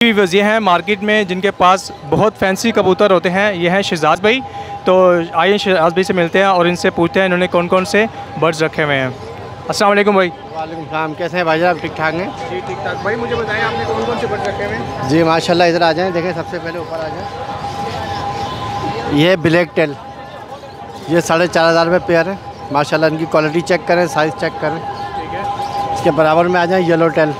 Viewers ये हैं market में जिनके पास बहुत फैंसी कबूतर होते हैं, ये हैं शहजाद भाई। तो आइए शहजाद भाई से मिलते हैं और इनसे पूछते हैं इन्होंने कौन कौन से बर्ड्स रखे हुए हैं। अस्सलाम वालेकुम भाई। वालेकुम सलाम, कैसे हैं भाई साहब? ठीक ठाक हैं जी ठीक ठाक। भाई मुझे बताएं आपने कौन कौन से बर्ड्स रखे हुए हैं? जी माशाल्लाह, इधर आ जाएं, देखें सबसे पहले ऊपर आ जाएं। ये ब्लैक टेल, ये 4,500 रुपये पेयर है। माशाल्लाह इनकी क्वालिटी चेक करें, साइज़ चेक करें। ठीक है। इसके बराबर में आ जाएं येलो टेल,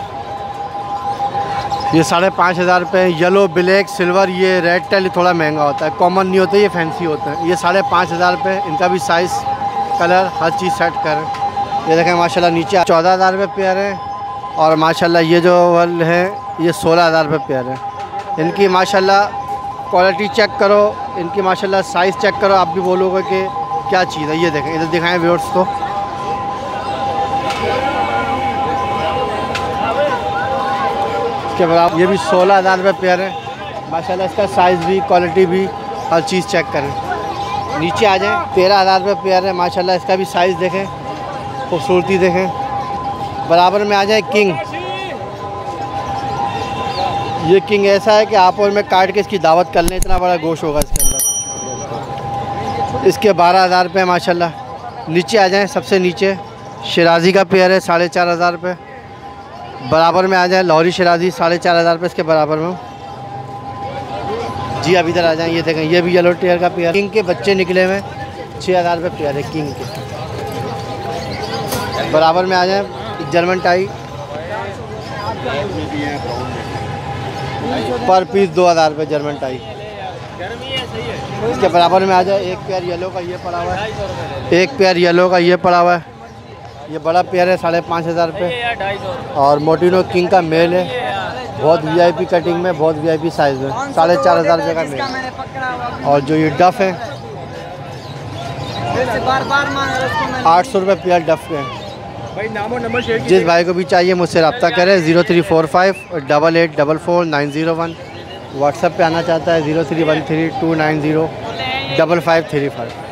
ये 5,500 रुपये। येलो, ब्लैक, सिल्वर, ये रेड टेल थोड़ा महंगा होता है, कॉमन नहीं होता, ये फैंसी होते हैं। ये 5,500 रुपये, इनका भी साइज़, कलर, हर चीज़ सेट करें। ये देखें माशाल्लाह नीचे 14,000 रुपये पेयर है। और माशाल्लाह ये जो वाल है ये 16,000 रुपये पेयर है। इनकी माशाल्लाह क्वालिटी चेक करो, इनकी माशाल्लाह साइज़ चेक करो, आप भी बोलोगे कि क्या चीज़ है। ये देखें, इधर दिखाएं व्यूअर्स को। इसके बाद ये भी 16,000 रुपये पेयर है। माशाल्लाह इसका साइज़ भी, क्वालिटी भी, हर चीज़ चेक करें। नीचे आ जाएं, 13,000 रुपये पेयर है। माशाल्लाह इसका भी साइज़ देखें, खूबसूरती देखें। बराबर में आ जाए किंग, ये किंग ऐसा है कि आप और मैं काट के इसकी दावत कर लें, इतना बड़ा गोश्त होगा इसके अंदर। इसके 12,000 रुपये माशाल्लाह। नीचे आ जाएं, सबसे नीचे शिराजी का पेयर है 4,500 रुपये। बराबर में आ जाए लाहौरी शिराजी 4,500 रुपये इसके बराबर में। जी अब इधर आ जाएं, ये देखें, ये भी येलो टेयर का पेयर। किंग के बच्चे निकले हुए 6,000 रुपये पेयर है किंग के। बराबर में आ जाए जर्मन टाई, पर पीस 2,000 रुपये जर्मन टाई। इसके बराबर में आ जाए एक पेयर येलो का, ये पड़ा हुआ है। एक पेयर येलो का ये पड़ा हुआ है, ये बड़ा पेयर है 5,500 रुपये। और मोटिनो किंग का मेल है, बहुत वीआईपी कटिंग में, बहुत वीआईपी साइज़ में, 4,500 रुपये का मेल। और जो ये डफ है 800 रुपये पेयर डफ के हैं। भाई नाम और नंबर शेयर जिस भाई को भी चाहिए मुझसे रब्ता करें 034588449001। व्हाट्सएप पे आना चाहता है 031329055535।